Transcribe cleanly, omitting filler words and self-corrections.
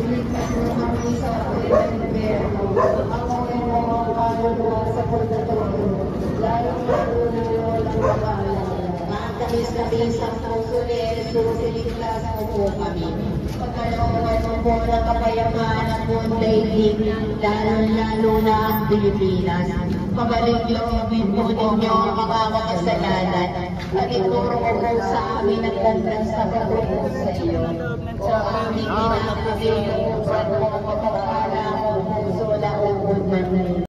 iligtas mo kami sa akin ng gobyerno. Ako ay mga kaluluwa sa pagkatuloy, lalong na walang pag-aalala. Matamis-tamis ang puso ni Jesus, iligtas mo po kami. Pagkalooban mo po ng kapayapaan ang buong daigdig, lalo na ang Pilipinas. Pabalik loobin po ninyo ang mga makasalanan at ituro mo po sa amin ang gandang sa pagpunta sa iyo. O aming pinakabili upang mo kapagpala ang puso na ubod ng